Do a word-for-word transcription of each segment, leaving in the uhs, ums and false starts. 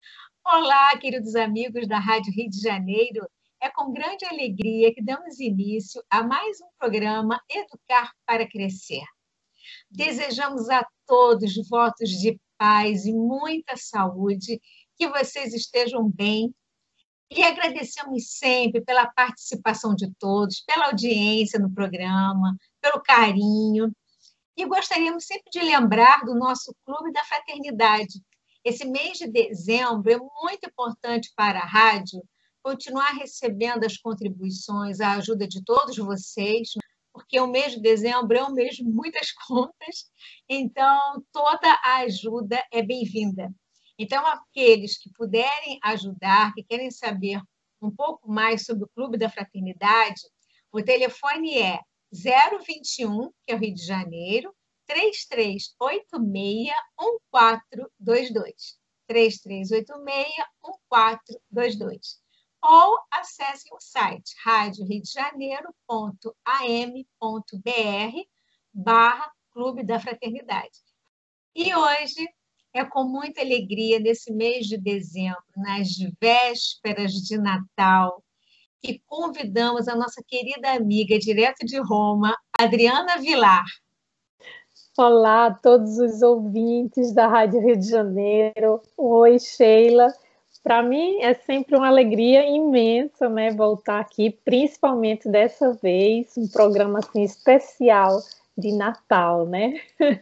Olá, queridos amigos da Rádio Rio de Janeiro. É com grande alegria que damos início a mais um programa Educar para Crescer. Desejamos a todos votos de paz e muita saúde, que vocês estejam bem e agradecemos sempre pela participação de todos, pela audiência no programa, pelo carinho. E gostaríamos sempre de lembrar do nosso Clube da Fraternidade. Esse mês de dezembro é muito importante para a rádio continuar recebendo as contribuições, a ajuda de todos vocês, porque o mês de dezembro é um mês de muitas contas, então toda a ajuda é bem-vinda. Então, aqueles que puderem ajudar, que querem saber um pouco mais sobre o Clube da Fraternidade, o telefone é zero vinte e um, que é o Rio de Janeiro, três três oito seis, um quatro dois dois. três três oito seis, um quatro dois dois. Ou acessem o site rádio rio de janeiro ponto a m ponto b r barra Clube da Fraternidade. E hoje é com muita alegria, nesse mês de dezembro, nas vésperas de Natal, que convidamos a nossa querida amiga, direto de Roma, Adriana Vilar. Olá a todos os ouvintes da Rádio Rio de Janeiro. Oi, Sheila. Para mim é sempre uma alegria imensa, né, voltar aqui, principalmente dessa vez, um programa assim especial de Natal, né?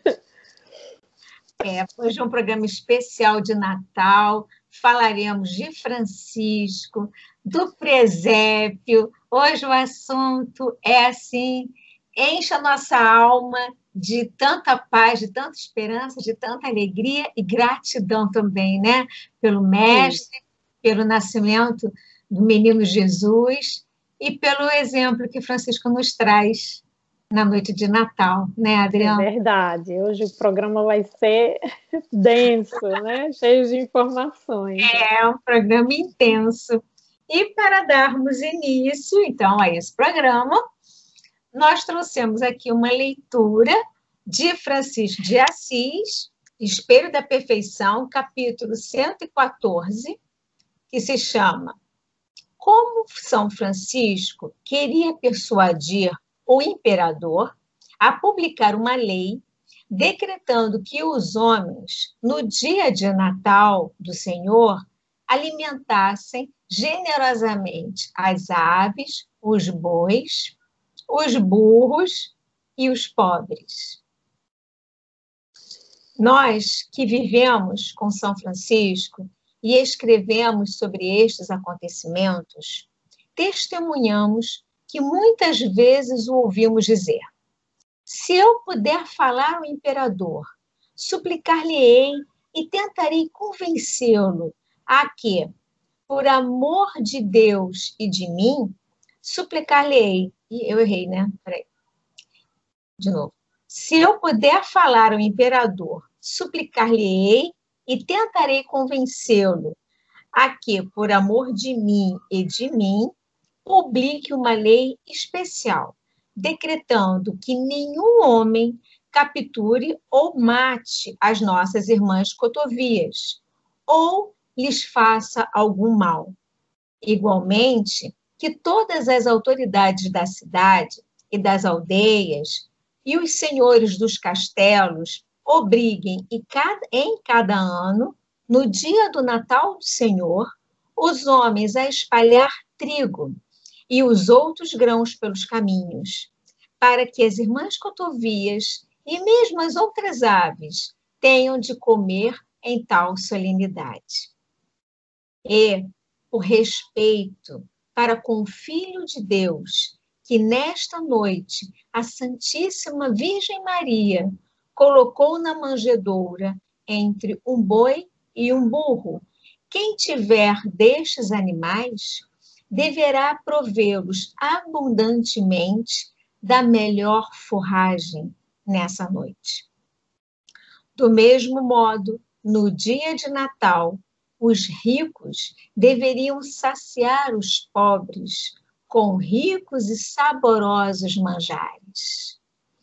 É, hoje é um programa especial de Natal, falaremos de Francisco, do presépio. Hoje o assunto é assim, enche a nossa alma de tanta paz, de tanta esperança, de tanta alegria e gratidão também, né? Pelo Mestre, Sim. pelo nascimento do menino Jesus e pelo exemplo que Francisco nos traz na noite de Natal, né, Adriana? É verdade. Hoje o programa vai ser denso, né? Cheio de informações. É um programa intenso. E para darmos início, então, a esse programa, nós trouxemos aqui uma leitura de Francisco de Assis, Espelho da Perfeição, capítulo cento e quatorze, que se chama Como São Francisco queria persuadir o imperador a publicar uma lei decretando que os homens, no dia de Natal do Senhor, alimentassem generosamente as aves, os bois, os burros e os pobres. Nós que vivemos com São Francisco e escrevemos sobre estes acontecimentos, testemunhamos que muitas vezes o ouvimos dizer: se eu puder falar ao imperador, suplicar-lhe-ei e tentarei convencê-lo a que, por amor de Deus e de mim, suplicar-lhe-ei. E eu errei, né? Peraí. De novo. Se eu puder falar ao imperador, suplicar-lhe-ei e tentarei convencê-lo a que, por amor de mim e de mim, publique uma lei especial, decretando que nenhum homem capture ou mate as nossas irmãs cotovias, ou lhes faça algum mal. Igualmente, que todas as autoridades da cidade e das aldeias e os senhores dos castelos obriguem em cada ano, no dia do Natal do Senhor, os homens a espalhar trigo e os outros grãos pelos caminhos, para que as irmãs cotovias e mesmo as outras aves tenham de comer em tal solenidade. E, por respeito para com o Filho de Deus, que nesta noite a Santíssima Virgem Maria colocou na manjedoura entre um boi e um burro, quem tiver destes animais deverá provê-los abundantemente da melhor forragem nessa noite. Do mesmo modo, no dia de Natal, os ricos deveriam saciar os pobres com ricos e saborosos manjares,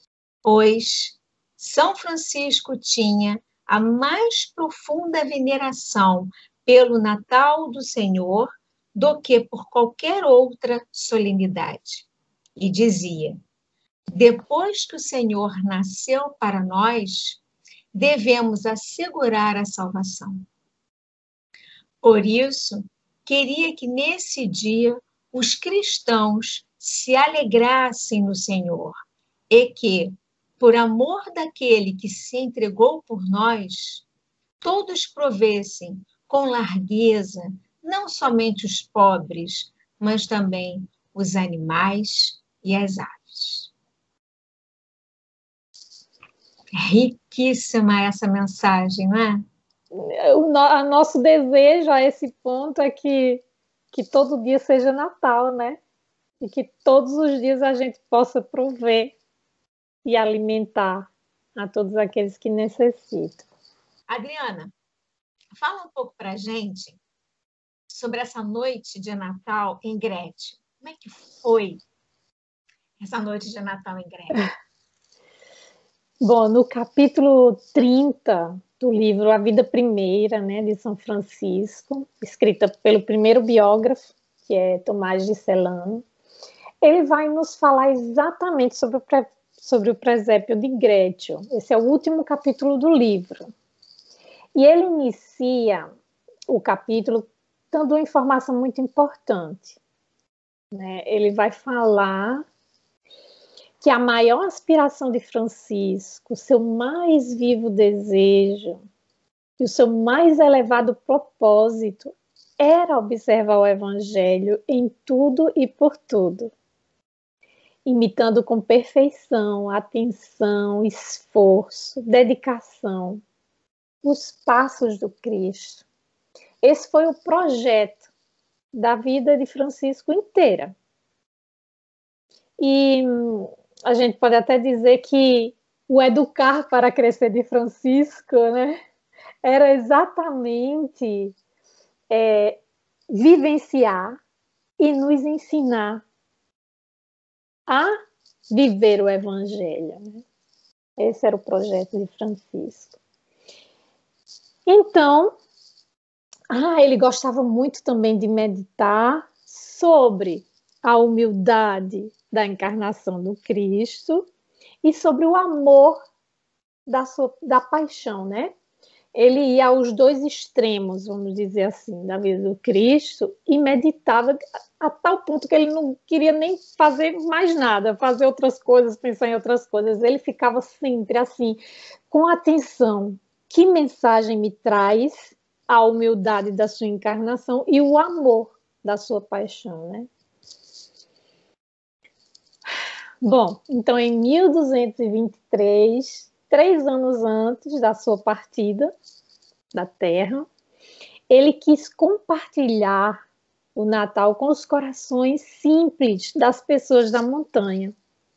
pois São Francisco tinha a mais profunda veneração pelo Natal do Senhor do que por qualquer outra solenidade. E dizia: depois que o Senhor nasceu para nós, devemos assegurar a salvação. Por isso, queria que nesse dia os cristãos se alegrassem no Senhor e que, por amor daquele que se entregou por nós, todos provessem com largueza não somente os pobres, mas também os animais e as aves. É riquíssima essa mensagem, não é? O no, nosso desejo a esse ponto é que, que todo dia seja Natal, né? E que todos os dias a gente possa prover e alimentar a todos aqueles que necessitam. Adriana, fala um pouco para a gente sobre essa noite de Natal em Grétio. Como é que foi essa noite de Natal em Grétio? Bom, no capítulo trinta do livro A Vida Primeira, né, de São Francisco, escrita pelo primeiro biógrafo, que é Tomás de Celano, ele vai nos falar exatamente sobre o, pre... sobre o presépio de Grétio. Esse é o último capítulo do livro. E ele inicia o capítulo dando uma informação muito importante, né? Ele vai falar que a maior aspiração de Francisco, o seu mais vivo desejo e o seu mais elevado propósito era observar o Evangelho em tudo e por tudo, imitando com perfeição, atenção, esforço, dedicação os passos do Cristo. Esse foi o projeto da vida de Francisco inteira. E a gente pode até dizer que o educar para crescer de Francisco, né, era exatamente é, vivenciar e nos ensinar a viver o Evangelho. Né? Esse era o projeto de Francisco. Então, ah, ele gostava muito também de meditar sobre a humildade da encarnação do Cristo e sobre o amor da, sua, da paixão, né? Ele ia aos dois extremos, vamos dizer assim, da vida do Cristo e meditava a tal ponto que ele não queria nem fazer mais nada, fazer outras coisas, pensar em outras coisas. Ele ficava sempre assim, com atenção. Que mensagem me traz a humildade da sua encarnação e o amor da sua paixão, né? Bom, então em mil duzentos e vinte e três, três anos antes da sua partida da Terra, ele quis compartilhar o Natal com os corações simples das pessoas da montanha.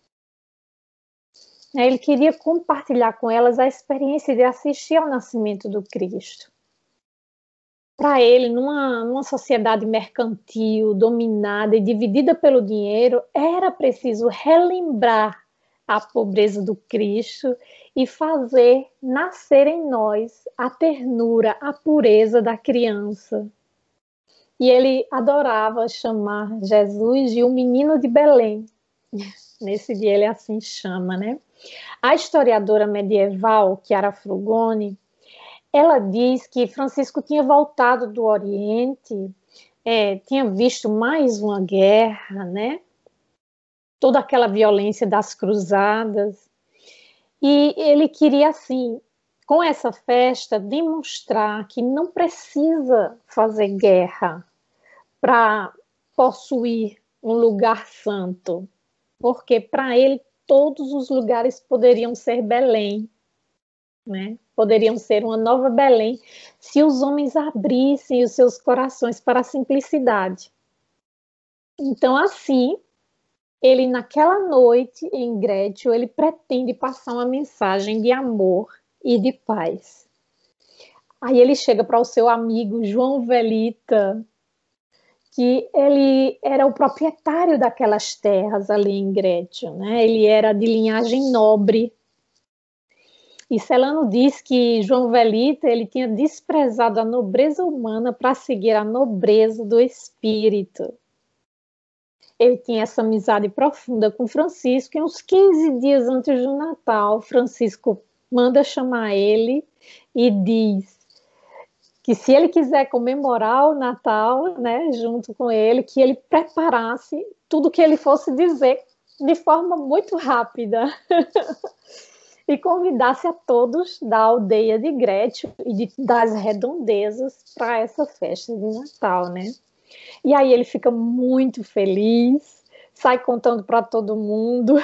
Ele queria compartilhar com elas a experiência de assistir ao nascimento do Cristo. Para ele, numa, numa sociedade mercantil, dominada e dividida pelo dinheiro, era preciso relembrar a pobreza do Cristo e fazer nascer em nós a ternura, a pureza da criança. E ele adorava chamar Jesus de um menino de Belém. Nesse dia ele assim chama, né? A historiadora medieval, Chiara Frugoni, ela diz que Francisco tinha voltado do Oriente, é, tinha visto mais uma guerra, né? Toda aquela violência das cruzadas. E ele queria, assim, com essa festa, demonstrar que não precisa fazer guerra para possuir um lugar santo, porque para ele todos os lugares poderiam ser Belém, né? Poderiam ser uma nova Belém se os homens abrissem os seus corações para a simplicidade. Então, assim, ele naquela noite em Grétio, ele pretende passar uma mensagem de amor e de paz. Aí ele chega para o seu amigo João Velita, que ele era o proprietário daquelas terras ali em Grétio, né? Ele era de linhagem nobre. E Celano diz que João Velita ele tinha desprezado a nobreza humana para seguir a nobreza do espírito. Ele tinha essa amizade profunda com Francisco, e uns quinze dias antes do Natal, Francisco manda chamar ele e diz que se ele quiser comemorar o Natal, né, junto com ele, que ele preparasse tudo que ele fosse dizer de forma muito rápida e convidasse a todos da aldeia de Grétio e de, das redondezas para essa festa de Natal, né? E aí ele fica muito feliz, sai contando para todo mundo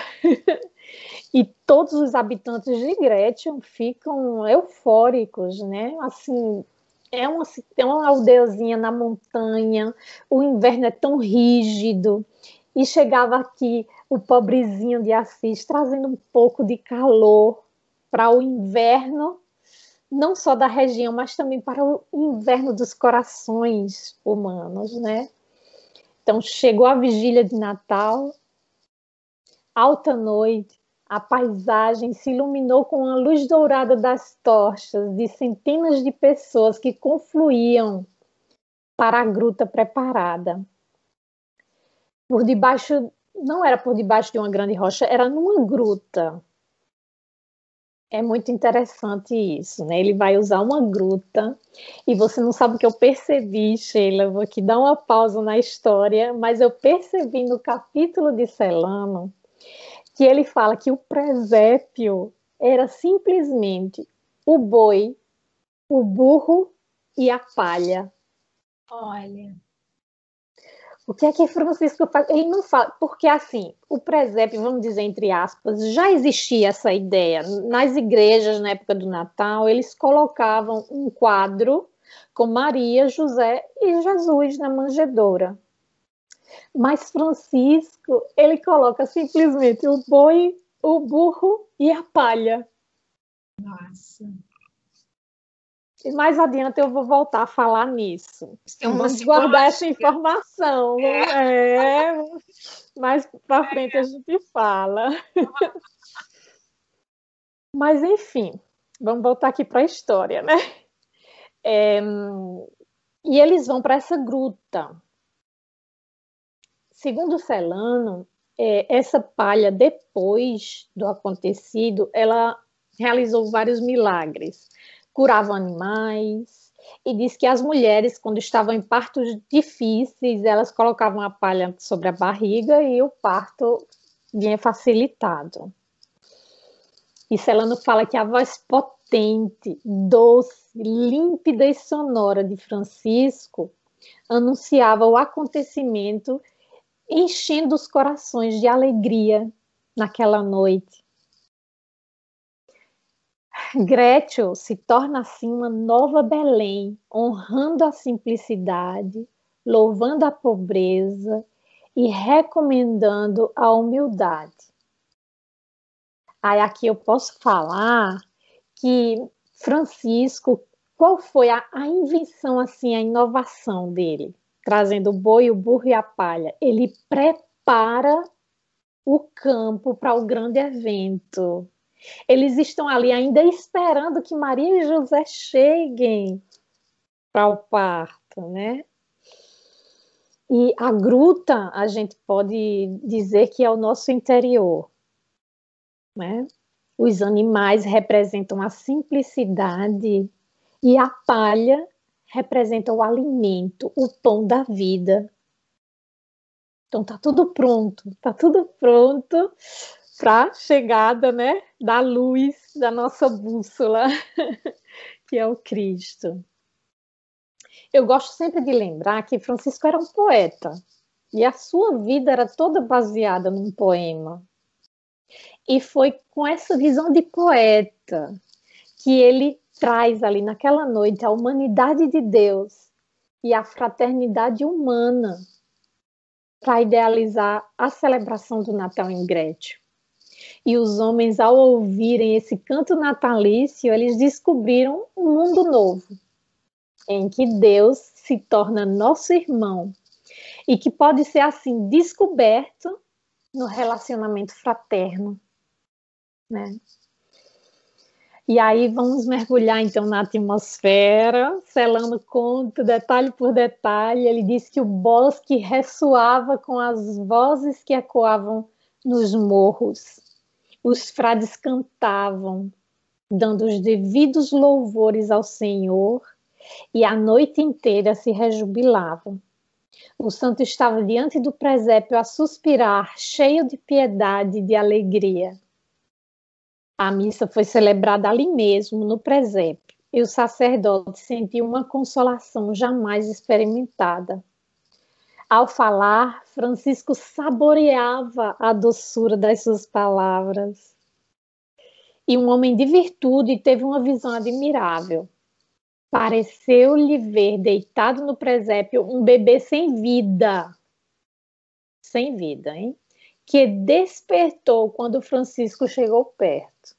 e todos os habitantes de Grétio ficam eufóricos, né? Assim, é uma, é uma aldeiazinha na montanha, o inverno é tão rígido, e chegava aqui o pobrezinho de Assis trazendo um pouco de calor para o inverno, não só da região, mas também para o inverno dos corações humanos, né? Então, chegou a vigília de Natal, alta noite, a paisagem se iluminou com a luz dourada das tochas de centenas de pessoas que confluíam para a gruta preparada. Por debaixo, não era por debaixo de uma grande rocha, era numa gruta. É muito interessante isso, né? Ele vai usar uma gruta, e você não sabe o que eu percebi, Sheila, eu vou aqui dar uma pausa na história, mas eu percebi no capítulo de Celano que ele fala que o presépio era simplesmente o boi, o burro e a palha. Olha. O que é que Francisco faz? Ele não fala, porque assim, o presépio, vamos dizer entre aspas, já existia essa ideia. Nas igrejas, na época do Natal, eles colocavam um quadro com Maria, José e Jesus na manjedoura. Mas Francisco, ele coloca simplesmente o boi, o burro e a palha. Nossa. E mais adiante eu vou voltar a falar nisso. Tem uma Vamos guardar essa simbologia. informação. É. É. Mais para frente a gente fala. Mas, enfim, vamos voltar aqui para a história, né? É, e eles vão para essa gruta. Segundo Celano, é, essa palha, depois do acontecido, ela realizou vários milagres. Curava animais, e diz que as mulheres, quando estavam em partos difíceis, elas colocavam a palha sobre a barriga e o parto vinha facilitado. E Celano fala que a voz potente, doce, límpida e sonora de Francisco anunciava o acontecimento, enchendo os corações de alegria naquela noite. Grétio se torna assim uma nova Belém, honrando a simplicidade, louvando a pobreza e recomendando a humildade. Aí aqui eu posso falar que Francisco, qual foi a, a invenção, assim, a inovação dele? Trazendo o boi, o burro e a palha. Ele prepara o campo para o grande evento. Eles estão ali ainda esperando que Maria e José cheguem para o parto, né? E a gruta, a gente pode dizer que é o nosso interior, né? Os animais representam a simplicidade e a palha representa o alimento, o pão da vida. Então tá tudo pronto, tá tudo pronto para a chegada, né, da luz da nossa bússola, que é o Cristo. Eu gosto sempre de lembrar que Francisco era um poeta e a sua vida era toda baseada num poema. E foi com essa visão de poeta que ele traz ali naquela noite a humanidade de Deus e a fraternidade humana para idealizar a celebração do Natal em Grétio. E os homens, ao ouvirem esse canto natalício, eles descobriram um mundo novo, em que Deus se torna nosso irmão e que pode ser assim descoberto no relacionamento fraterno, né? E aí vamos mergulhar, então, na atmosfera, selando conto, detalhe por detalhe. Ele disse que o bosque ressoava com as vozes que ecoavam nos morros. Os frades cantavam, dando os devidos louvores ao Senhor, e a noite inteira se rejubilavam. O santo estava diante do presépio a suspirar, cheio de piedade e de alegria. A missa foi celebrada ali mesmo, no presépio, e o sacerdote sentiu uma consolação jamais experimentada. Ao falar, Francisco saboreava a doçura das suas palavras. E um homem de virtude teve uma visão admirável. Pareceu-lhe ver deitado no presépio um bebê sem vida. Sem vida, hein? Que despertou quando Francisco chegou perto.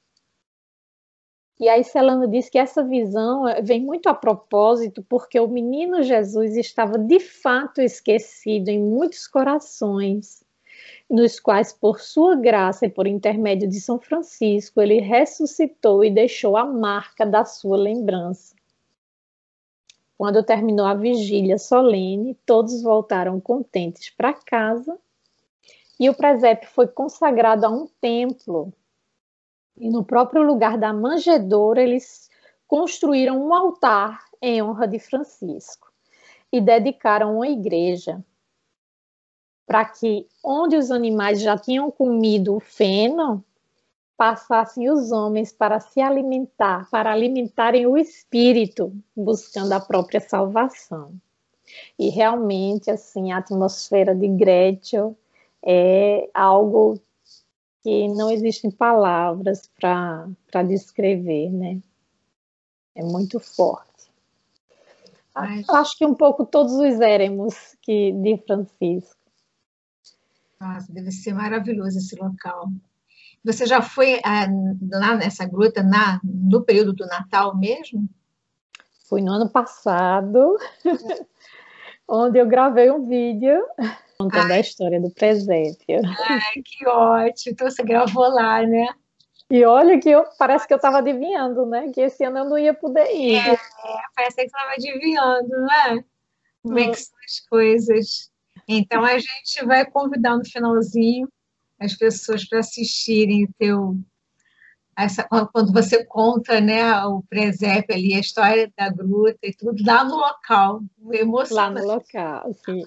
E aí Celano diz que essa visão vem muito a propósito, porque o menino Jesus estava de fato esquecido em muitos corações, nos quais, por sua graça e por intermédio de São Francisco, ele ressuscitou e deixou a marca da sua lembrança. Quando terminou a vigília solene, todos voltaram contentes para casa, e o presépio foi consagrado a um templo. E no próprio lugar da manjedoura, eles construíram um altar em honra de Francisco e dedicaram uma igreja para que, onde os animais já tinham comido o feno, passassem os homens para se alimentar, para alimentarem o espírito, buscando a própria salvação. E realmente, assim, a atmosfera de Grétio é algo que não existem palavras para descrever, né? É muito forte. Mas... acho que um pouco todos os éremos que, de Francisco. Nossa, deve ser maravilhoso esse local. Você já foi ah, lá nessa gruta na, no período do Natal mesmo? Fui no ano passado, onde eu gravei um vídeo contando Ai. a história do presépio. Ai, que ótimo! Então você gravou lá, né? E olha que eu, parece que eu estava adivinhando, né? Que esse ano eu não ia poder ir. É, é parece que você estava adivinhando, não é? Como é que são as coisas. Então a gente vai convidar no finalzinho as pessoas para assistirem o teu... Essa, quando você conta, né, o presépio ali, a história da gruta e tudo, lá no local, emocionante. Lá no local, sim.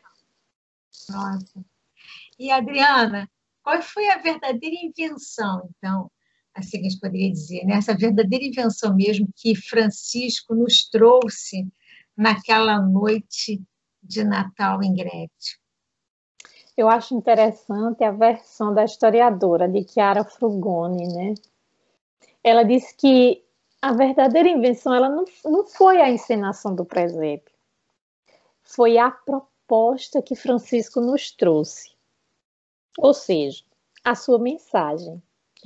Nossa. E, Adriana, qual foi a verdadeira invenção, então, assim que a gente poderia dizer, né, essa verdadeira invenção mesmo que Francisco nos trouxe naquela noite de Natal em Grétio? Eu acho interessante a versão da historiadora, de Chiara Frugoni, né? Ela diz que a verdadeira invenção ela não, não foi a encenação do presépio, foi a proposta que Francisco nos trouxe, ou seja, a sua mensagem.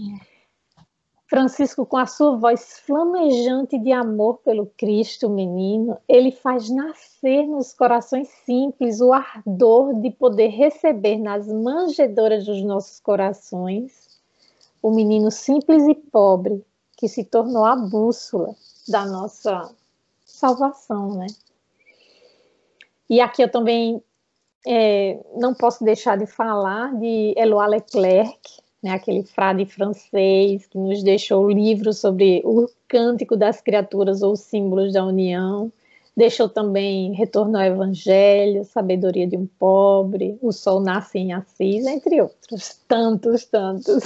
Francisco, com a sua voz flamejante de amor pelo Cristo menino, ele faz nascer nos corações simples o ardor de poder receber nas manjedouras dos nossos corações o menino simples e pobre, que se tornou a bússola da nossa salvação, né? E aqui eu também é, não posso deixar de falar de Éloi Leclerc, né, aquele frade francês que nos deixou o livro sobre o Cântico das Criaturas ou Símbolos da União, deixou também Retorno ao Evangelho, Sabedoria de um Pobre, O Sol Nasce em Assis, entre outros, tantos, tantos.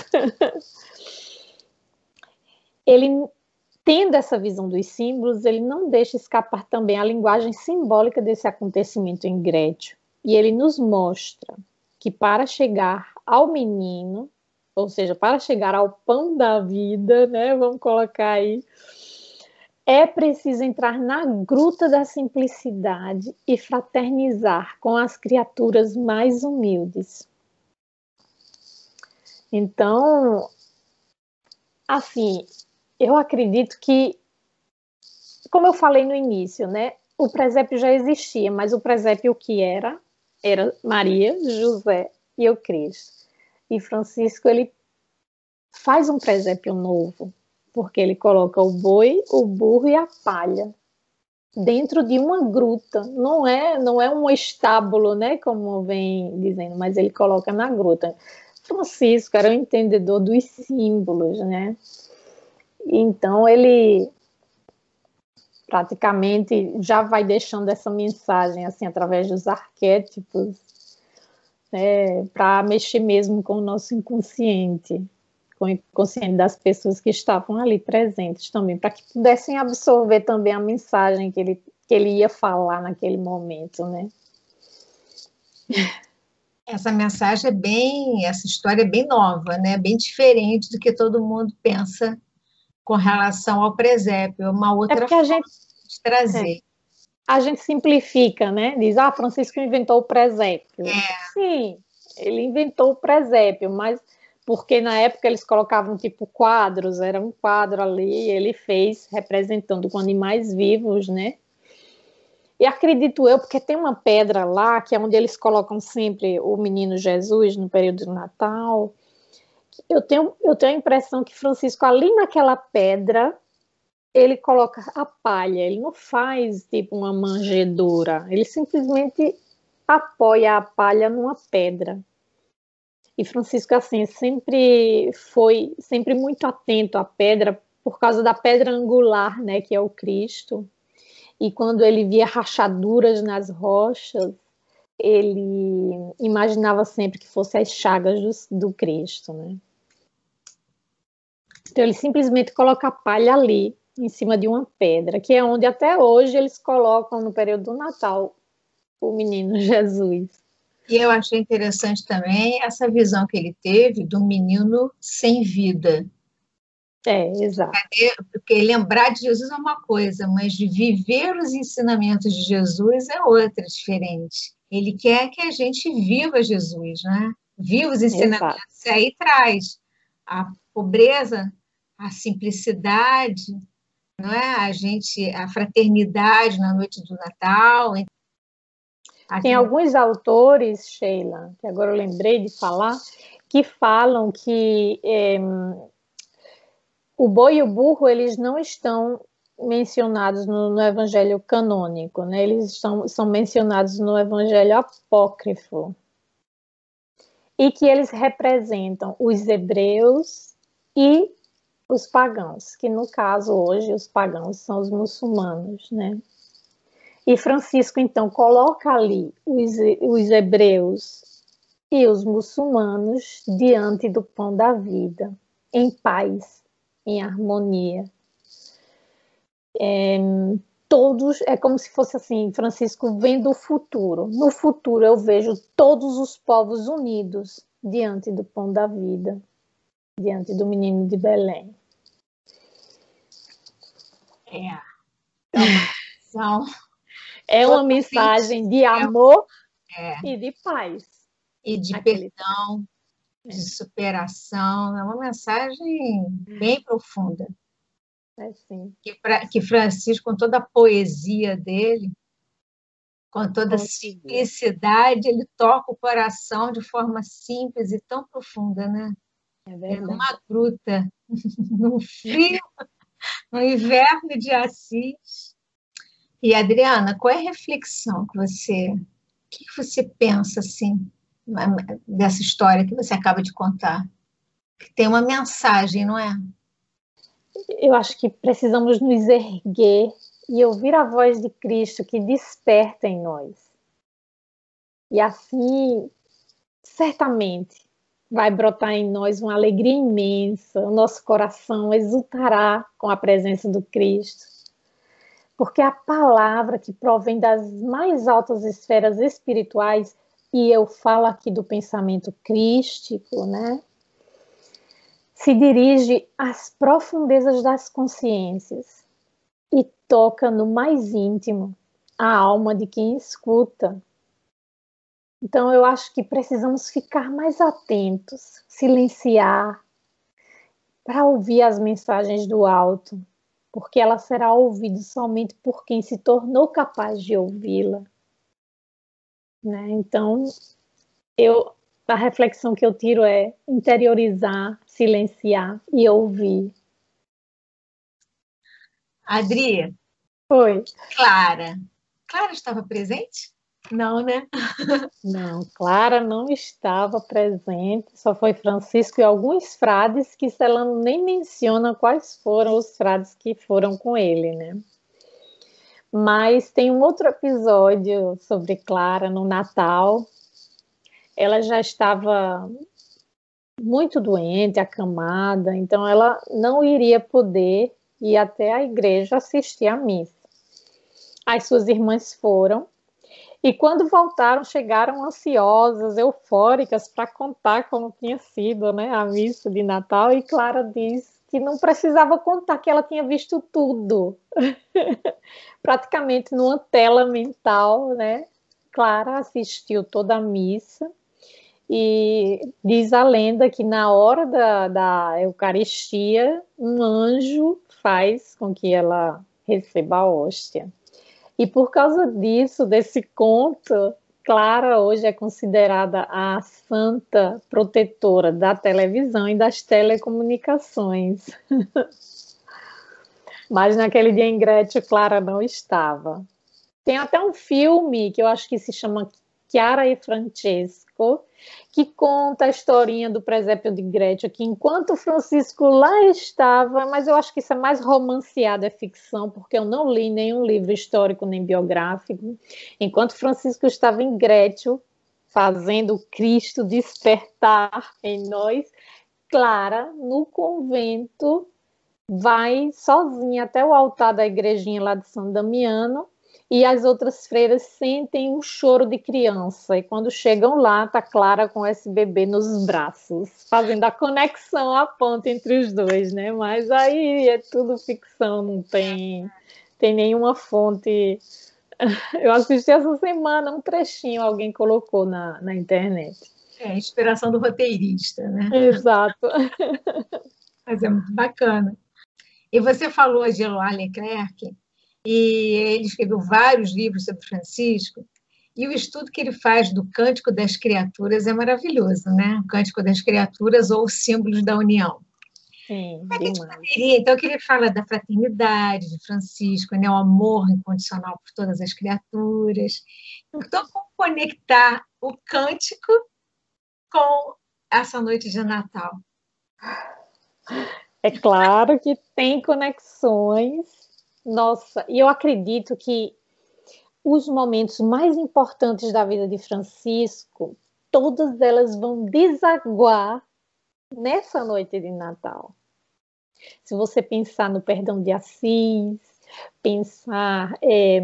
Ele, tendo essa visão dos símbolos, ele não deixa escapar também a linguagem simbólica desse acontecimento em Grétio. E ele nos mostra que para chegar ao menino, ou seja, para chegar ao pão da vida, né, vamos colocar aí, é preciso entrar na gruta da simplicidade e fraternizar com as criaturas mais humildes. Então, assim, eu acredito que, como eu falei no início, né, o presépio já existia, mas o presépio o que era? Era Maria, José e o Cristo. E Francisco, ele faz um presépio novo, porque ele coloca o boi, o burro e a palha dentro de uma gruta. Não é, não é um estábulo, né, como vem dizendo, mas ele coloca na gruta. Francisco era um entendedor dos símbolos, né? Então ele praticamente já vai deixando essa mensagem assim através dos arquétipos, né, para mexer mesmo com o nosso inconsciente, com o inconsciente das pessoas que estavam ali presentes também, para que pudessem absorver também a mensagem que ele, que ele ia falar naquele momento, né? Essa mensagem é bem, essa história é bem nova, né? Bem diferente do que todo mundo pensa com relação ao presépio, é uma É outra porque a forma gente, de trazer. é, a gente simplifica, né? Diz, ah, Francisco inventou o presépio. É, Sim, ele inventou o presépio, mas porque na época eles colocavam tipo quadros, era um quadro ali, ele fez representando com animais vivos, né? E acredito eu, porque tem uma pedra lá, que é onde eles colocam sempre o menino Jesus no período do Natal. Eu tenho, eu tenho a impressão que Francisco, ali naquela pedra, ele coloca a palha, ele não faz tipo uma manjedoura, ele simplesmente apoia a palha numa pedra. E Francisco, assim, sempre foi sempre muito atento à pedra, por causa da pedra angular, né, que é o Cristo. E quando ele via rachaduras nas rochas, ele imaginava sempre que fossem as chagas do, do Cristo, né? Então ele simplesmente coloca a palha ali, em cima de uma pedra, que é onde até hoje eles colocam no período do Natal o menino Jesus. e eu achei interessante também essa visão que ele teve do menino sem vida. É, exato. Porque lembrar de Jesus é uma coisa, mas de viver os ensinamentos de Jesus é outra, diferente. Ele quer que a gente viva Jesus, né? Viva os ensinamentos. Exato. E aí traz a pobreza, a simplicidade, não é? A gente, a fraternidade na noite do Natal. Tem Aqui, alguns autores, Sheila, que agora eu lembrei de falar, que falam que é, o boi e o burro, eles não estão mencionados no, no evangelho canônico, né? Eles estão, são mencionados no evangelho apócrifo. E que eles representam os hebreus e os pagãos, que no caso hoje os pagãos são os muçulmanos, né? E Francisco então coloca ali os, os hebreus e os muçulmanos diante do pão da vida, em paz, em harmonia. É, todos, é como se fosse assim, Francisco vendo o futuro. No futuro eu vejo todos os povos unidos diante do pão da vida, diante do menino de Belém. é, é uma visão É uma totalmente mensagem de amor é, e de paz. e de Aquele perdão, é, de superação. É uma mensagem bem profunda. é sim, Que, pra, que Francisco, com toda a poesia dele, com toda a conseguiu. simplicidade, ele toca o coração de forma simples e tão profunda, né? É É verdade. numa gruta, no frio, no inverno de Assis. E Adriana, qual é a reflexão que você, o que você pensa assim dessa história que você acaba de contar? Que tem uma mensagem, não é? Eu acho que precisamos nos erguer e ouvir a voz de Cristo que desperta em nós. E assim, certamente, vai brotar em nós uma alegria imensa, o nosso coração exultará com a presença do Cristo. Porque a palavra que provém das mais altas esferas espirituais, e eu falo aqui do pensamento crístico, né? Se dirige às profundezas das consciências e toca no mais íntimo a alma de quem escuta. Então, eu acho que precisamos ficar mais atentos, silenciar, para ouvir as mensagens do alto, porque ela será ouvida somente por quem se tornou capaz de ouvi-la. Né? Então, eu, a reflexão que eu tiro é interiorizar, silenciar e ouvir. Adri, Oi. Clara. Clara estava presente? Não, né? Não, Clara não estava presente, só foi Francisco e alguns frades que Celano nem menciona quais foram os frades que foram com ele, né? Mas tem um outro episódio sobre Clara no Natal. Ela já estava muito doente, acamada, então ela não iria poder ir até a igreja assistir à missa. As suas irmãs foram, e quando voltaram, chegaram ansiosas, eufóricas, para contar como tinha sido, né, a missa de Natal, e Clara diz que não precisava contar, que ela tinha visto tudo, praticamente numa tela mental, né? Clara assistiu toda a missa, e diz a lenda que na hora da, da Eucaristia, um anjo faz com que ela receba a hóstia. E por causa disso, desse conto, Clara hoje é considerada a santa protetora da televisão e das telecomunicações. Mas naquele dia em Grétio, Clara não estava. Tem até um filme que eu acho que se chama Chiara e Francesco, que conta a historinha do presépio de Grétio, que enquanto Francisco lá estava, mas eu acho que isso é mais romanceado, é ficção, porque eu não li nenhum livro histórico nem biográfico. Enquanto Francisco estava em Grétio, fazendo Cristo despertar em nós, Clara, no convento, vai sozinha até o altar da igrejinha lá de São Damiano, e as outras freiras sentem um choro de criança, e quando chegam lá, tá Clara com esse bebê nos braços, fazendo a conexão, a ponte entre os dois, né? Mas aí é tudo ficção, não tem, tem nenhuma fonte. Eu assisti essa semana um trechinho, alguém colocou na, na internet. É a inspiração do roteirista, né? Exato. Mas é muito bacana. E você falou de Eloy Leclerc, e ele escreveu vários livros sobre Francisco, e o estudo que ele faz do Cântico das Criaturas é maravilhoso, né? O Cântico das Criaturas ou os símbolos da união. Sim, A gente demais. poderia, então, que ele fala da fraternidade de Francisco, né? O amor incondicional por todas as criaturas. Então, como conectar o cântico com essa noite de Natal? É claro que tem conexões. Nossa, e eu acredito que os momentos mais importantes da vida de Francisco, todas elas vão desaguar nessa noite de Natal. Se você pensar no perdão de Assis, pensar é,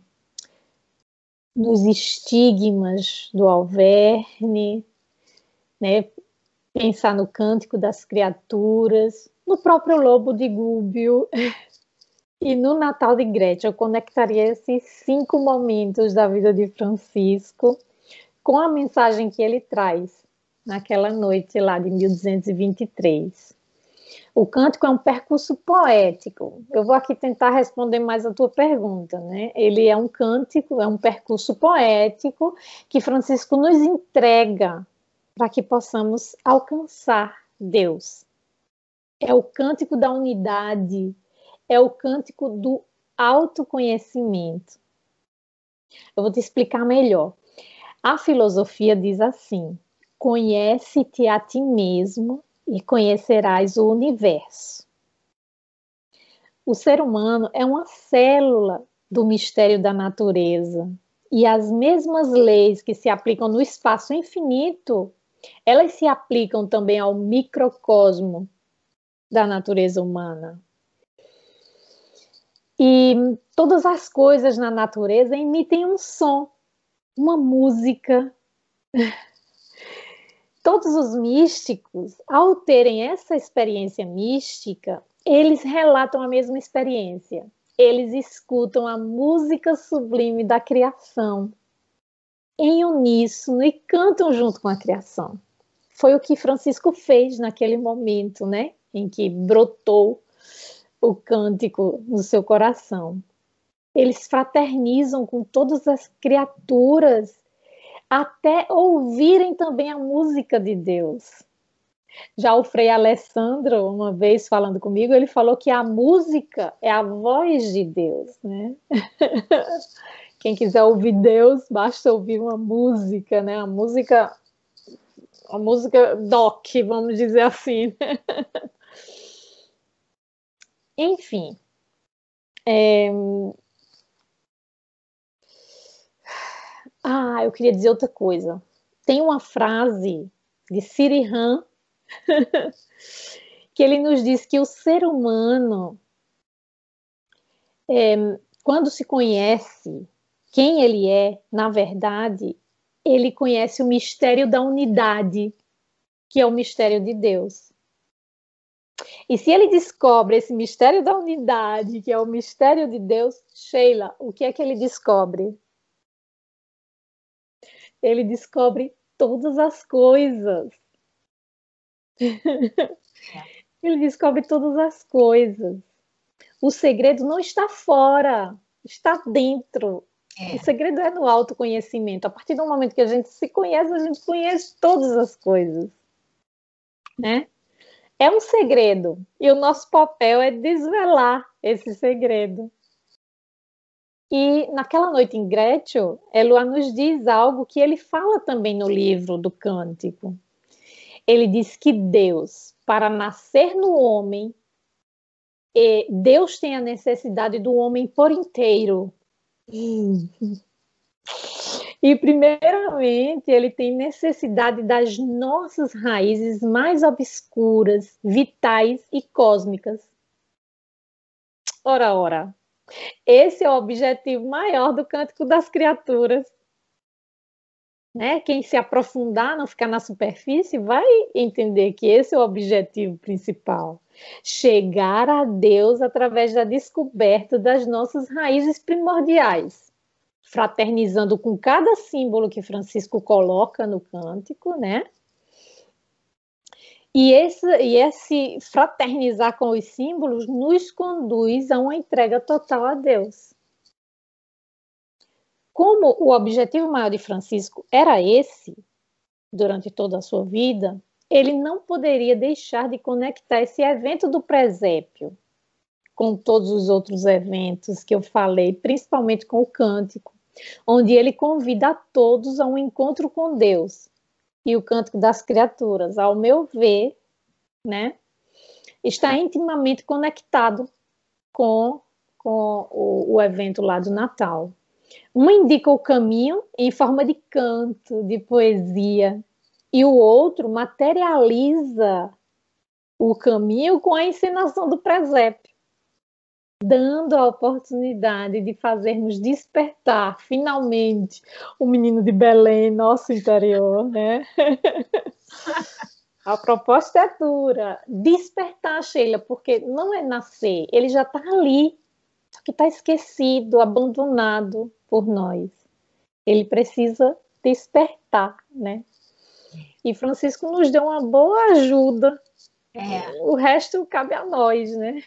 nos estigmas do Alverne, né? Pensar no Cântico das Criaturas, no próprio Lobo de Gúbio e no Natal de Gretchen, eu conectaria esses cinco momentos da vida de Francisco com a mensagem que ele traz naquela noite lá de mil duzentos e vinte e três. O cântico é um percurso poético. Eu vou aqui tentar responder mais a tua pergunta, né? Ele é um cântico, é um percurso poético que Francisco nos entrega para que possamos alcançar Deus. É o cântico da unidade, é o cântico do autoconhecimento. Eu vou te explicar melhor. A filosofia diz assim: conhece-te a ti mesmo e conhecerás o universo. O ser humano é uma célula do mistério da natureza, e as mesmas leis que se aplicam no espaço infinito, elas se aplicam também ao microcosmo da natureza humana. E todas as coisas na natureza emitem um som, uma música. Todos os místicos, ao terem essa experiência mística, eles relatam a mesma experiência. Eles escutam a música sublime da criação em uníssono e cantam junto com a criação. Foi o que Francisco fez naquele momento, né, em que brotou o cântico no seu coração. Eles fraternizam com todas as criaturas, até ouvirem também a música de Deus. Já o Frei Alessandro, uma vez falando comigo, ele falou que a música é a voz de Deus, né? Quem quiser ouvir Deus, basta ouvir uma música, né? A música, a música doc, vamos dizer assim. Enfim. É... Ah, eu queria dizer outra coisa. Tem uma frase de Sirihan que ele nos diz que o ser humano, é, quando se conhece quem ele é, na verdade, ele conhece o mistério da unidade, que é o mistério de Deus. E se ele descobre esse mistério da unidade, que é o mistério de Deus, Sheila, o que é que ele descobre? Ele descobre todas as coisas. Ele descobre todas as coisas. O segredo não está fora, está dentro. É. O segredo é no autoconhecimento. A partir do momento que a gente se conhece, a gente conhece todas as coisas. Né? É um segredo. E o nosso papel é desvelar esse segredo. E naquela noite em Grétio, Eloá nos diz algo que ele fala também no livro do Cântico. Ele diz que Deus, para nascer no homem, Deus tem a necessidade do homem por inteiro. E, primeiramente, ele tem necessidade das nossas raízes mais obscuras, vitais e cósmicas. Ora, ora. Esse é o objetivo maior do Cântico das Criaturas. Né? Quem se aprofundar, não ficar na superfície, vai entender que esse é o objetivo principal. Chegar a Deus através da descoberta das nossas raízes primordiais, fraternizando com cada símbolo que Francisco coloca no cântico, né? E esse, e esse fraternizar com os símbolos nos conduz a uma entrega total a Deus. Como o objetivo maior de Francisco era esse, durante toda a sua vida, ele não poderia deixar de conectar esse evento do presépio com todos os outros eventos que eu falei, principalmente com o cântico, onde ele convida a todos a um encontro com Deus. E o Cântico das Criaturas, ao meu ver, né, está intimamente conectado com, com o, o evento lá do Natal. Um indica o caminho em forma de canto, de poesia, e o outro materializa o caminho com a encenação do presépio, dando a oportunidade de fazermos despertar, finalmente, o menino de Belém, nosso interior, né? A proposta é dura, despertar, Sheila, porque não é nascer, ele já está ali, só que está esquecido, abandonado por nós. Ele precisa despertar, né? E Francisco nos deu uma boa ajuda. É. O resto cabe a nós, né?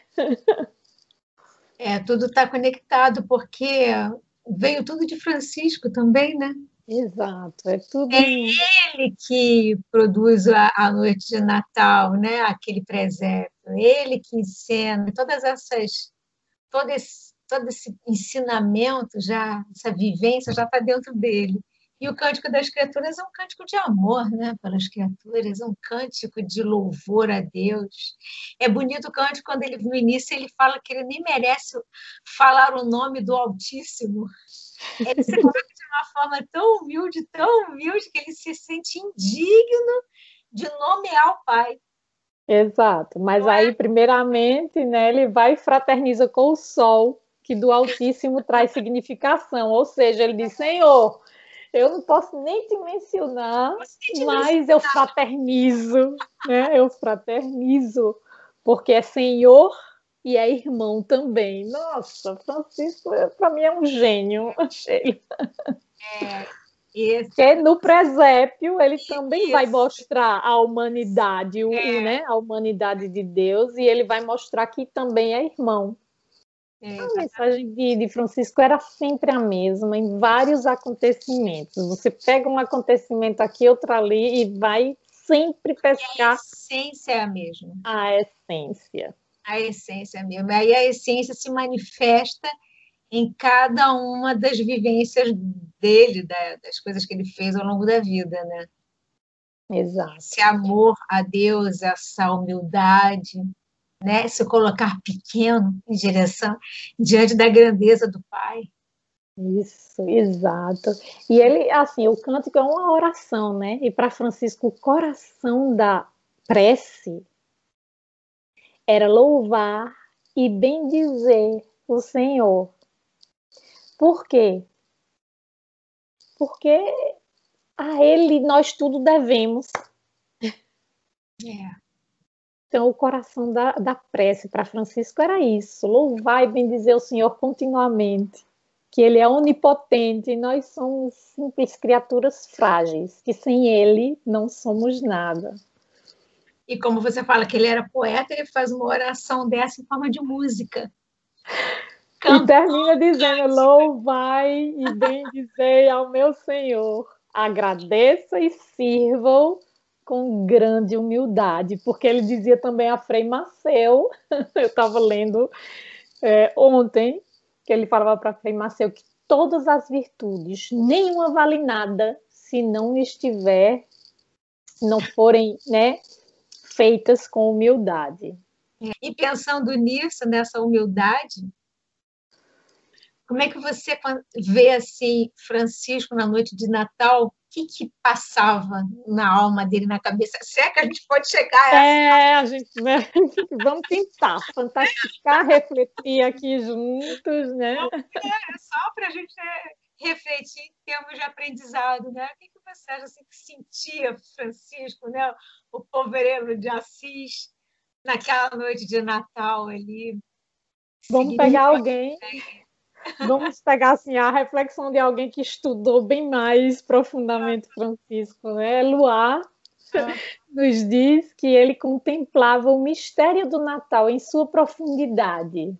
É, tudo está conectado, porque veio tudo de Francisco também, né? Exato, é tudo. É ele que produz a, a noite de Natal, né? Aquele presépio, ele que ensina todas essas, todo esse, todo esse ensinamento já, essa vivência já está dentro dele. E o Cântico das Criaturas é um cântico de amor, né, pelas criaturas, é um cântico de louvor a Deus. É bonito o cântico quando ele, no início ele fala que ele nem merece falar o nome do Altíssimo. Ele se coloca de uma forma tão humilde, tão humilde, que ele se sente indigno de nomear o Pai. Exato, mas Não aí, é? primeiramente, né, ele vai e fraterniza com o sol, que do Altíssimo traz significação, ou seja, ele diz, Senhor, eu não posso nem te mencionar, te mas mencionar. eu fraternizo, né? Eu fraternizo, porque é Senhor e é irmão também. Nossa, Francisco, para mim, é um gênio, achei. É, esse... Porque no presépio ele também Isso. vai mostrar a humanidade, o, é. o, né? A humanidade de Deus, e ele vai mostrar que também é irmão. É, a mensagem de, de Francisco era sempre a mesma, em vários acontecimentos. Você pega um acontecimento aqui, outro ali, e vai sempre E a pescar essência é a mesma. a essência. A essência é a mesma. Aí a essência se manifesta em cada uma das vivências dele, das coisas que ele fez ao longo da vida, né? Exato. Esse amor a Deus, essa humildade, né? Se colocar pequeno em direção, diante da grandeza do Pai. Isso, exato. E ele, assim, o cântico é uma oração, né? E para Francisco, o coração da prece era louvar e bendizer o Senhor. Por quê? Porque a Ele nós tudo devemos. É. Então, o coração da, da prece para Francisco era isso: louvar e bendizer o Senhor continuamente. Que Ele é onipotente e nós somos simples criaturas frágeis, que sem Ele não somos nada. E como você fala que ele era poeta, ele faz uma oração dessa em forma de música. E termina dizendo: louvai e bendizei ao meu Senhor. Agradeça e sirvam com grande humildade, porque ele dizia também a Frei Maceu, eu estava lendo é, ontem, que ele falava para Frei Maceu que todas as virtudes, nenhuma vale nada se não estiver, se não forem, né, feitas com humildade. E pensando nisso, nessa humildade, como é que você vê assim Francisco na noite de Natal? O que, que passava na alma dele, na cabeça? Se é que a gente pode chegar a essa... É, a gente, né? Vamos tentar fantasticar, refletir aqui juntos, né? É só para a gente refletir em termos de aprendizado, né? O que, que você acha assim, que sentia Francisco, né? O povereiro de Assis, naquela noite de Natal ali? Vamos pegar alguém, vamos pegar assim, a reflexão de alguém que estudou bem mais profundamente Francisco, né? Luar ah. nos diz que ele contemplava o mistério do Natal em sua profundidade.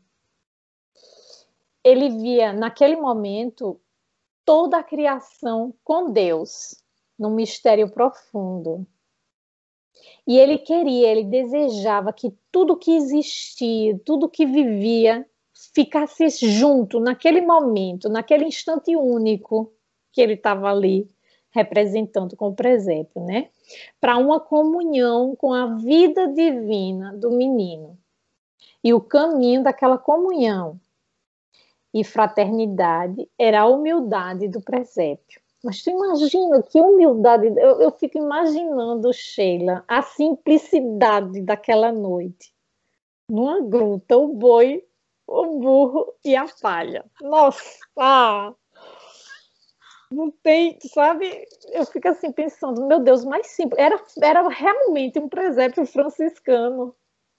Ele via, naquele momento, toda a criação com Deus, num mistério profundo. E ele queria, ele desejava que tudo que existia, tudo que vivia, ficasse junto naquele momento, naquele instante único que ele estava ali representando com o presépio, né? Para uma comunhão com a vida divina do menino. E o caminho daquela comunhão e fraternidade era a humildade do presépio. Mas tu imagina que humildade, eu, eu fico imaginando, Sheila, a simplicidade daquela noite. Numa gruta, o boi, o burro e a palha. Nossa! Não tem, sabe? Eu fico assim pensando, meu Deus, mais simples. Era, era realmente um presépio franciscano.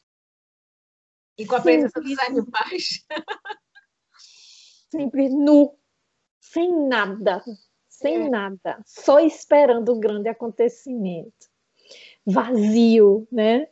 E com a presença dos animais. Simples, nu, sem nada. Sem é. nada, só esperando o grande acontecimento. Vazio, né?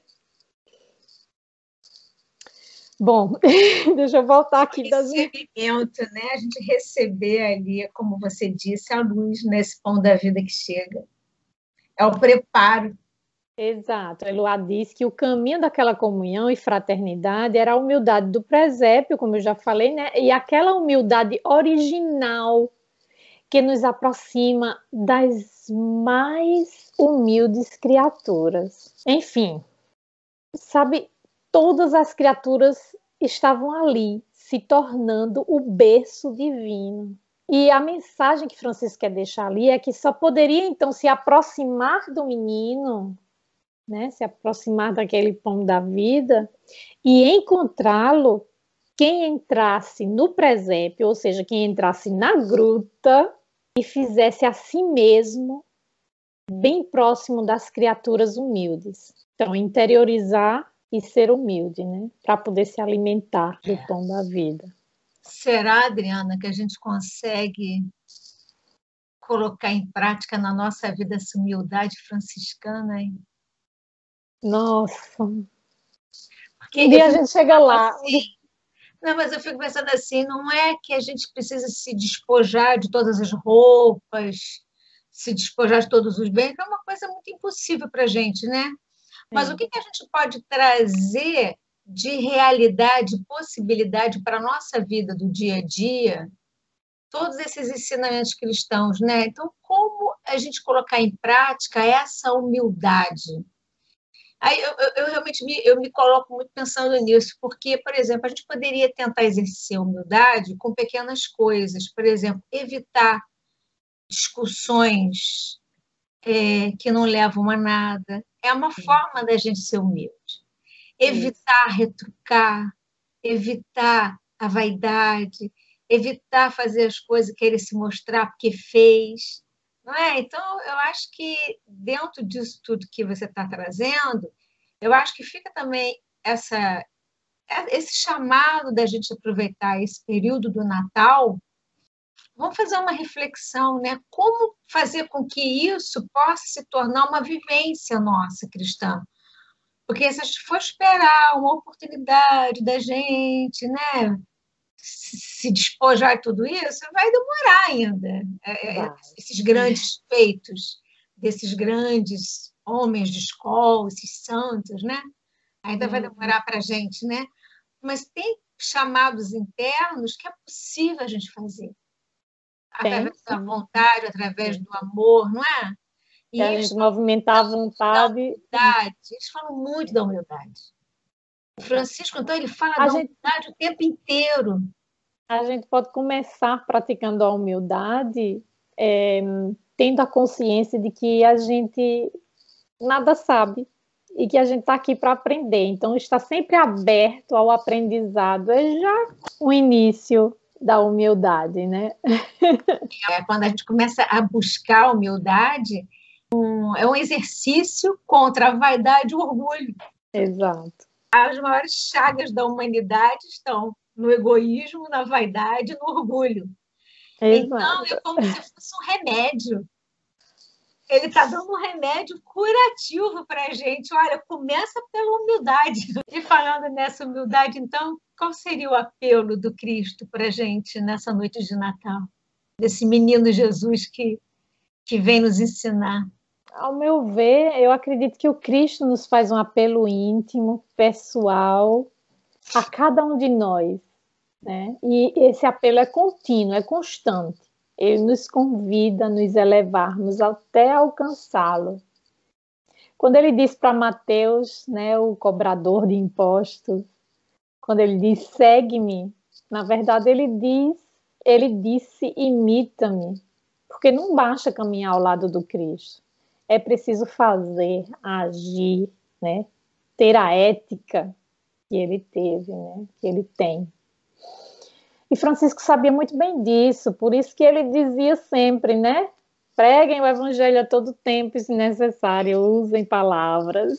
Bom, deixa eu voltar aqui. O recebimento, das... né? A gente receber ali, como você disse, a luz nesse pão da vida que chega. É o preparo. Exato. Eloá diz que o caminho daquela comunhão e fraternidade era a humildade do presépio, como eu já falei, né? E aquela humildade original que nos aproxima das mais humildes criaturas. Enfim, sabe, todas as criaturas estavam ali, se tornando o berço divino. E a mensagem que Francisco quer deixar ali é que só poderia, então, se aproximar do menino, né, se aproximar daquele pão da vida e encontrá-lo quem entrasse no presépio, ou seja, quem entrasse na gruta e fizesse a si mesmo bem próximo das criaturas humildes. Então, interiorizar e ser humilde, né? Para poder se alimentar do pão da vida. Será, Adriana, que a gente consegue colocar em prática na nossa vida essa humildade franciscana, hein? Nossa! Porque um dia a gente chega lá. Assim, não, mas eu fico pensando assim, não é que a gente precisa se despojar de todas as roupas, se despojar de todos os bens, é uma coisa muito impossível para a gente, né? Mas o que que a gente pode trazer de realidade, possibilidade para a nossa vida do dia a dia, todos esses ensinamentos cristãos, né? Então, como a gente colocar em prática essa humildade? Aí eu, eu, eu realmente me, eu me coloco muito pensando nisso, porque, por exemplo, a gente poderia tentar exercer humildade com pequenas coisas, por exemplo, evitar discussões é, que não levam a nada. É uma forma da gente ser humilde. Evitar retrucar, evitar a vaidade, evitar fazer as coisas e querer se mostrar porque fez. Não é? Então, eu acho que dentro disso tudo que você está trazendo, eu acho que fica também essa, esse chamado da gente aproveitar esse período do Natal. Vamos fazer uma reflexão, né? Como fazer com que isso possa se tornar uma vivência nossa cristã? Porque se a gente for esperar uma oportunidade da gente, né, se despojar de tudo isso, vai demorar ainda. É, esses grandes feitos desses grandes homens de escola, esses santos, né? Ainda vai demorar para a gente, né? Mas tem chamados internos que é possível a gente fazer. Através da vontade, através do amor, não é? E a gente movimentar a vontade. Humildade. Eles falam muito da humildade. O Francisco, então, ele fala a da gente, humildade o tempo inteiro. A gente pode começar praticando a humildade, é, tendo a consciência de que a gente nada sabe e que a gente está aqui para aprender. Então, está sempre aberto ao aprendizado. É já o início da humildade, né? É, quando a gente começa a buscar a humildade, um, é um exercício contra a vaidade e o orgulho. Exato. As maiores chagas da humanidade estão no egoísmo, na vaidade e no orgulho. Exato. Então, é como se fosse um remédio. Ele está dando um remédio curativo para a gente. Olha, começa pela humildade. E falando nessa humildade, então, qual seria o apelo do Cristo para a gente nessa noite de Natal? Desse menino Jesus que, que vem nos ensinar. Ao meu ver, eu acredito que o Cristo nos faz um apelo íntimo, pessoal, a cada um de nós, né? E esse apelo é contínuo, é constante. Ele nos convida a nos elevarmos até alcançá-lo. Quando ele diz para Mateus, né, o cobrador de impostos, quando ele diz segue-me, na verdade ele diz, ele disse imita-me, porque não basta caminhar ao lado do Cristo. É preciso fazer, agir, né? Ter a ética que ele teve, né? Que ele tem. E Francisco sabia muito bem disso, por isso que ele dizia sempre, né? Preguem o evangelho a todo tempo, se necessário, usem palavras.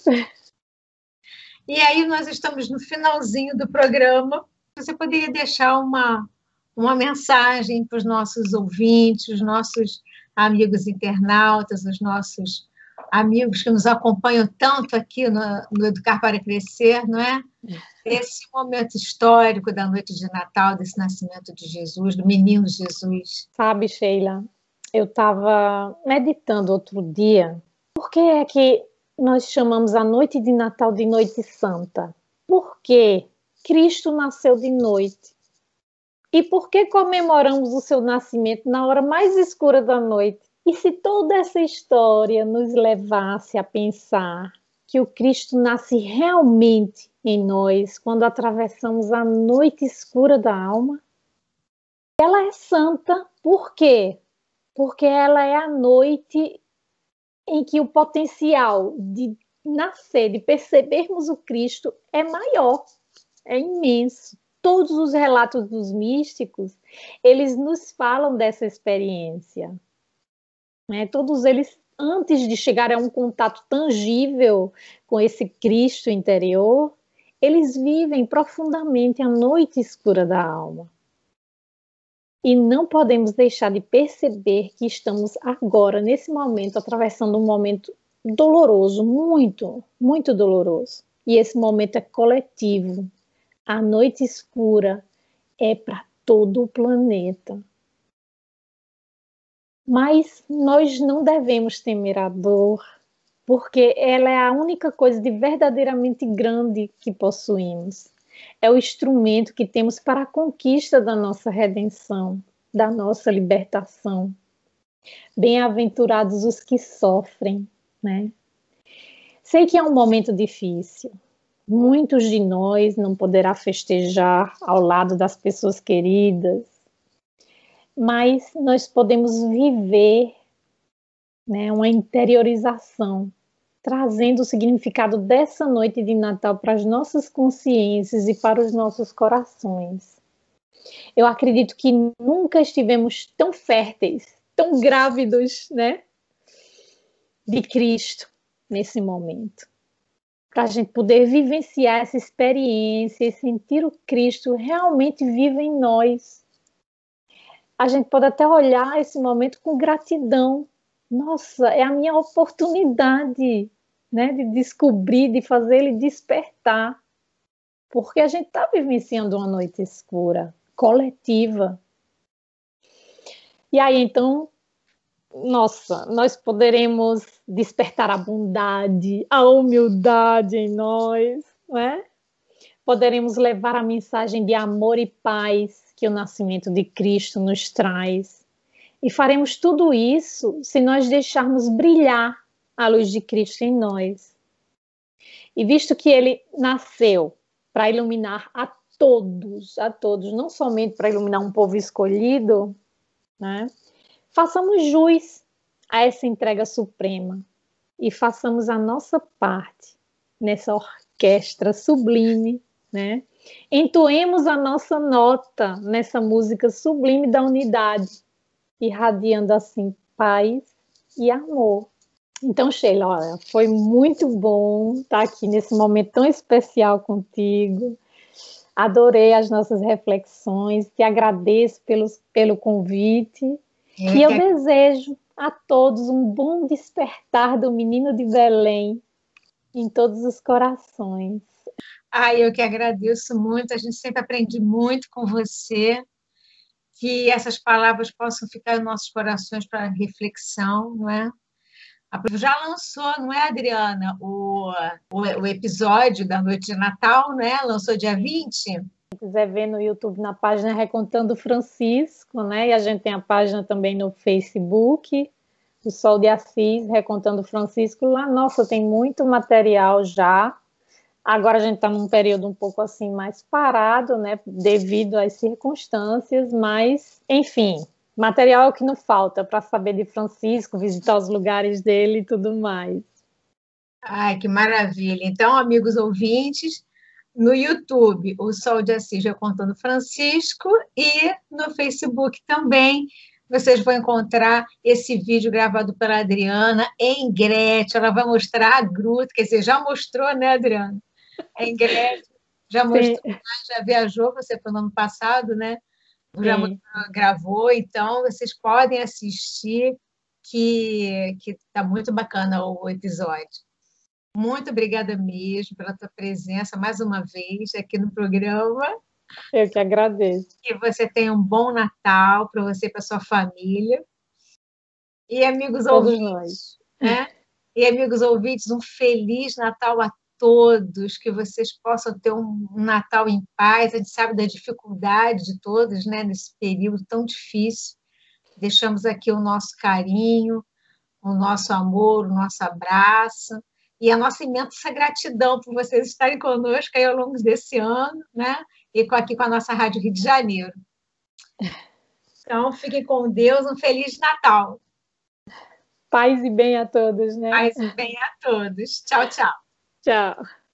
E aí nós estamos no finalzinho do programa. Você poderia deixar uma, uma mensagem para os nossos ouvintes, os nossos amigos internautas, os nossos amigos que nos acompanham tanto aqui no, no Educar para Crescer, não é? Esse momento histórico da noite de Natal, desse nascimento de Jesus, do menino Jesus. Sabe, Sheila, eu estava meditando outro dia, por que é que nós chamamos a noite de Natal de Noite Santa? Porque Cristo nasceu de noite. E por que comemoramos o seu nascimento na hora mais escura da noite? E se toda essa história nos levasse a pensar que o Cristo nasce realmente em nós quando atravessamos a noite escura da alma? Ela é santa, por quê? Porque ela é a noite em que o potencial de nascer, de percebermos o Cristo é maior, é imenso. Todos os relatos dos místicos, eles nos falam dessa experiência. Né? Todos eles, antes de chegar a um contato tangível com esse Cristo interior, eles vivem profundamente a noite escura da alma. E não podemos deixar de perceber que estamos agora, nesse momento, atravessando um momento doloroso, muito, muito doloroso. E esse momento é coletivo. A noite escura é para todo o planeta. Mas nós não devemos temer a dor, porque ela é a única coisa de verdadeiramente grande que possuímos. É o instrumento que temos para a conquista da nossa redenção, da nossa libertação. Bem-aventurados os que sofrem, né? Sei que é um momento difícil. Muitos de nós não poderá festejar ao lado das pessoas queridas, mas nós podemos viver, né, uma interiorização, trazendo o significado dessa noite de Natal para as nossas consciências e para os nossos corações. Eu acredito que nunca estivemos tão férteis, tão grávidos, né, de Cristo nesse momento. Para a gente poder vivenciar essa experiência e sentir o Cristo realmente vivo em nós. A gente pode até olhar esse momento com gratidão. Nossa, é a minha oportunidade, né, de descobrir, de fazer ele despertar. Porque a gente está vivenciando uma noite escura, coletiva. E aí, então, nossa, nós poderemos despertar a bondade, a humildade em nós, não é? Poderemos levar a mensagem de amor e paz que o nascimento de Cristo nos traz. E faremos tudo isso se nós deixarmos brilhar a luz de Cristo em nós. E visto que ele nasceu para iluminar a todos, a todos, não somente para iluminar um povo escolhido, né? Façamos jus a essa entrega suprema e façamos a nossa parte nessa orquestra sublime, né? Entoemos a nossa nota nessa música sublime da unidade, irradiando assim paz e amor. Então, Sheila, olha, foi muito bom estar aqui nesse momento tão especial contigo. Adorei as nossas reflexões, te agradeço pelos, pelo convite. E eu desejo a todos um bom despertar do menino de Belém em todos os corações. Ah, eu que agradeço muito, a gente sempre aprende muito com você, que essas palavras possam ficar em nossos corações para reflexão, não é? Já lançou, não é, Adriana, o, o, o episódio da noite de Natal, né? Lançou dia vinte. Se quiser ver no YouTube, na página Recontando Francisco, né? E a gente tem a página também no Facebook, o Sol de Assis, Recontando Francisco. Lá, nossa, tem muito material já. Agora a gente está num período um pouco assim mais parado, né? Devido às circunstâncias, mas, enfim, material é o que não falta para saber de Francisco, visitar os lugares dele e tudo mais. Ai, que maravilha! Então, amigos ouvintes, no YouTube, o Sol de Assis Recontando Francisco, e no Facebook também, vocês vão encontrar esse vídeo gravado pela Adriana em Grécia. Ela vai mostrar a gruta, quer dizer, já mostrou, né, Adriana? Em Grécia, já mostrou, já viajou, você foi no ano passado, né? Já mostrou, gravou, então vocês podem assistir, que está muito bacana o episódio. Muito obrigada mesmo pela tua presença mais uma vez aqui no programa. Eu que agradeço. Que você tenha um bom Natal para você e para sua família. E amigos Todos ouvintes, nós. né? E amigos ouvintes, um feliz Natal a todos, que vocês possam ter um Natal em paz. A gente sabe da dificuldade de todos, né, nesse período tão difícil. Deixamos aqui o nosso carinho, o nosso amor, o nosso abraço e a nossa imensa gratidão por vocês estarem conosco aí ao longo desse ano, né? E aqui com a nossa Rádio Rio de Janeiro. Então, fiquem com Deus, um Feliz Natal. Paz e bem a todos, né? Paz e bem a todos. Tchau, tchau. Tchau.